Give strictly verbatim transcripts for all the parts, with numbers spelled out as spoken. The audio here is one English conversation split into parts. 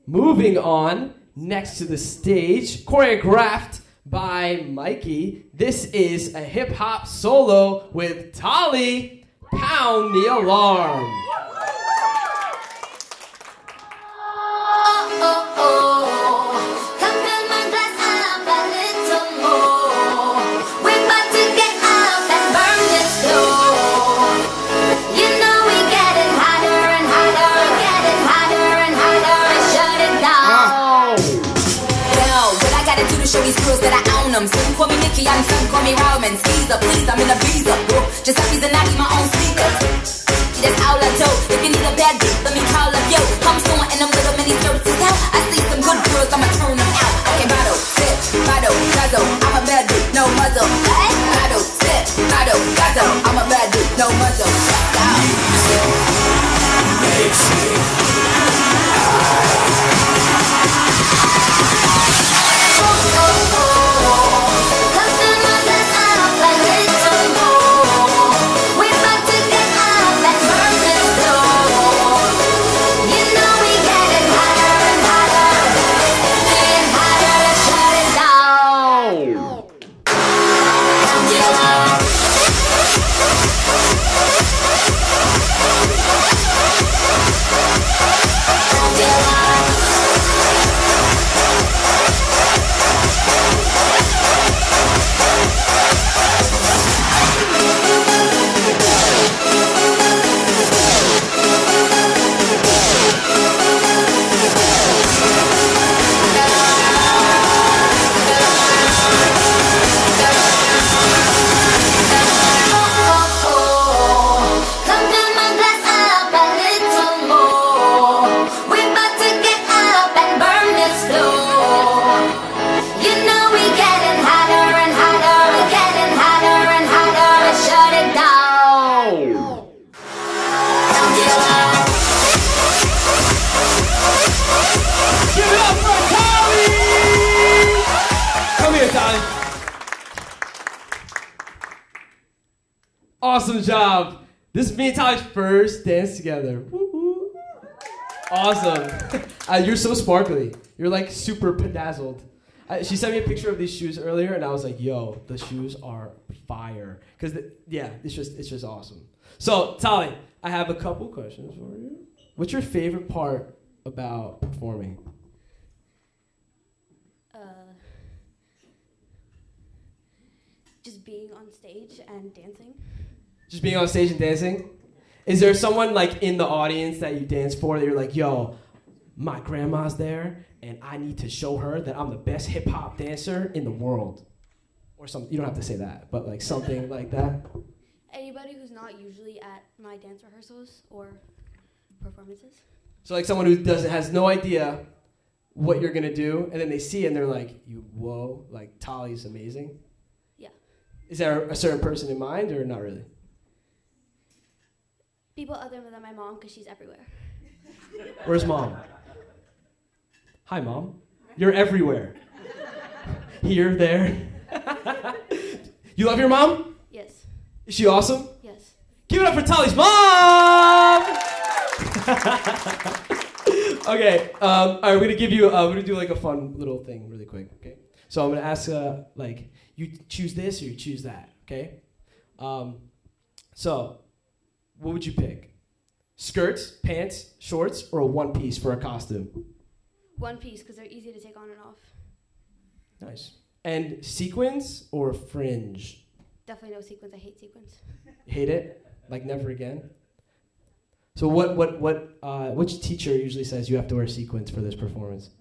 moving on, next to the stage, choreographed by Mikey, this is a hip-hop solo with Tali, Pound the Alarm. Show these girls that I own them. Some call me Nikki, and some call me Roman. Skeezer, please, I'm in a visa, bro. Just happy and I need my own speakers. That's all I do. If you need a bad beat, let me call up yo. I'm someone in them little mini skirts out. I see some good girls, I'ma turn them out. Okay, bottle, sip, bottle, guzzle. I'm a bad dude, no muzzle. Hey, bottle, sip, bottle, guzzle. I'm a bad dude, no muzzle. Music makes me Awesome job. This is me and Tali's first dance together. Woo-hoo. Awesome. uh, you're so sparkly. You're like super bedazzled. Uh, she sent me a picture of these shoes earlier, and I was like, "Yo, the shoes are fire." Cause the, yeah, it's just it's just awesome. So Tali, I have a couple questions for you. What's your favorite part about performing? Uh, just being on stage and dancing. Just being on stage and dancing? Is there someone like in the audience that you dance for that you're like, yo, my grandma's there and I need to show her that I'm the best hip hop dancer in the world? Or something, you don't have to say that, but like something like that? Anybody who's not usually at my dance rehearsals or performances. So like someone who doesn't has no idea what you're gonna do, and then they see it and they're like, you whoa, like Tali's amazing? Yeah. Is there a certain person in mind or not really? People other than my mom, because she's everywhere. Where's mom? Hi, mom. You're everywhere. Here, there. You love your mom? Yes. Is she awesome? Yes. Give it up for Tali's mom! Okay, um, all right, we're gonna give you, uh, we're gonna do like a fun little thing really quick, okay? So I'm gonna ask, uh, like, you choose this or you choose that, okay? Um, so, what would you pick? Skirts, pants, shorts, or a one piece for a costume? One piece, because they're easy to take on and off. Nice. And sequins or fringe? Definitely no sequins. I hate sequins. Hate it? Like never again? So what, what, what, uh, which teacher usually says you have to wear sequins for this performance?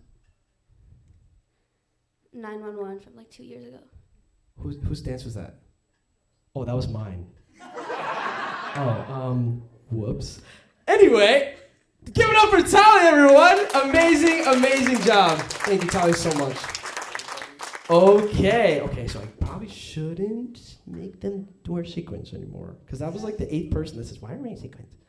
nine one one from like two years ago. Whose, whose dance was that? Oh, that was mine. Oh, um, whoops. Anyway, give it up for Tali, everyone. Amazing, amazing job. Thank you, Tali, so much. Okay, okay, so I probably shouldn't make them wear sequins anymore, because that was like the eighth person that says, why are you wearing sequins?